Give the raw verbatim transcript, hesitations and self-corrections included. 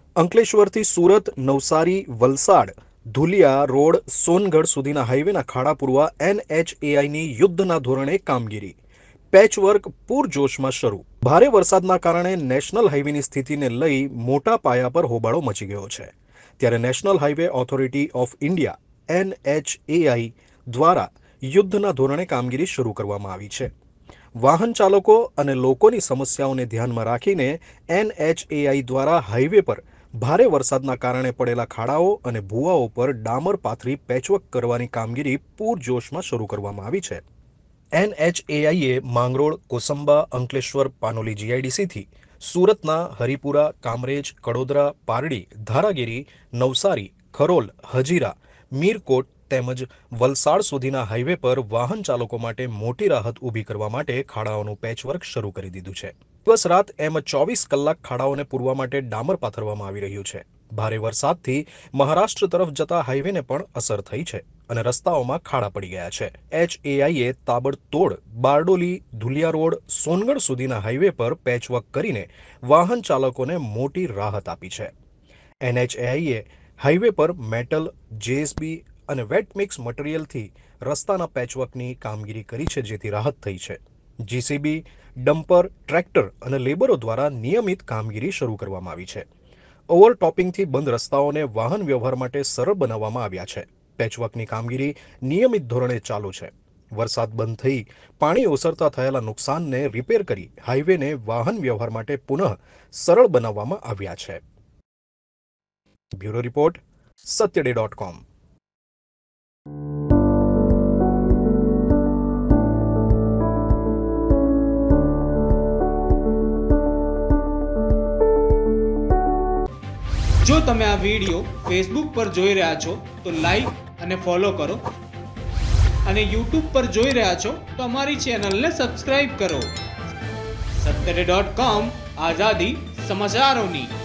અંકલેશ્વરથી Surat, Navsari, Valsad, Dhulia road, Songadh સુધીના હાઈવેના ખાડા પૂરવા એનએચએઆઈની યુદ્ધના ધોરણે કામગીરી. પેચવર્ક પૂરજોશમાં શરૂ. ભારે વરસાદના કારણે નેશનલ હાઈવેની સ્થિતિને લઈ મોટા પાયા પર હોબાળો મચી ગયો છે. ત્યારે national highway authority of India NHAI દ્વારા યુદ્ધના ધોરણે કામગીરી શરૂ કરવામાં આવી છે. વાહન ચાલકો અને લોકોની સમસ્યાઓને ધ્યાનમાં રાખીને એનએચએઆઈ દ્વારા હાઈવે પર ભારે વરસાદના કારણે પડેલા ખાડાઓ અને ભૂવાઓ પર ડામર પાથરી પેચવર્ક કરવાની કામગીરી પૂરજોશમાં શરૂ કરવામાં આવી છે. એનએચએઆઈએ માંગરોળ, કોસંબા, અંકલેશ્વર, પાનોલી જીઆઈડીસીથી સુરતના હરિપુરા, કામરેજ, કડોદરા, પારડી, ધારાગીરી, નવસારી, ખરોલ, હજીરા, મીરકોટ તેમજ વલસાડ સુધીના હાઈવે પર વાહન ચાલકો માટે મોટી રાહત ઊભી કરવા માટે ખાડાઓનું પેચવર્ક શરૂ કરી દીધું છે. દિવસ રાત એમ ચોવીસ કલાક ખાડાઓને પૂરવા માટે ડામર પાથરવામાં આવી રહ્યું છે. ભારે વરસાદથી મહારાષ્ટ્ર તરફ જતા હાઈવેને પણ અસર થઈ છે અને રસ્તાઓમાં ખાડા પડી ગયા છે. એચએઆઈએ તાબડતોડ બારડોલી, ધુલિયા રોડ, સોનગઢ સુધીના હાઈવે પર પેચવર્ક કરીને વાહન ચાલકોને મોટી રાહત આપી છે. એનએચએઆઈએ હાઈવે પર મેટલ, જેએસબી અને વેટ મિક્સ મટીરિયલથી રસ્તાના પેચવર્કની કામગીરી કરી છે, જેથી રાહત થઈ છે. જીસીબી, ડમ્પર, ટ્રેક્ટર અને લેબરો દ્વારા નિયમિત કામગીરી શરૂ કરવામાં આવી છે. ઓવરટોપિંગથી બંધ રસ્તાઓને વાહન વ્યવહાર માટે સરળ બનાવવામાં આવ્યા છે. પેચવર્કની કામગીરી નિયમિત ધોરણે ચાલુ છે. વરસાદ બંધ થઈ પાણી ઓસરતા થયેલા નુકસાનને રિપેર કરી હાઈવેને વાહન વ્યવહાર માટે પુનઃ સરળ બનાવવામાં આવ્યા છે. Bureau report, સત્યડે dot com. જો તમે આ વિડીયો ફેસબુક પર જોઈ રહ્યા છો તો લાઈક અને ફોલો કરો, અને યુટ્યુબ પર જોઈ રહ્યા છો તો અમારી ચેનલને સબસ્ક્રાઇબ કરો. સત્તરે ડોટ કોમ, આઝાદી સમાચારોની.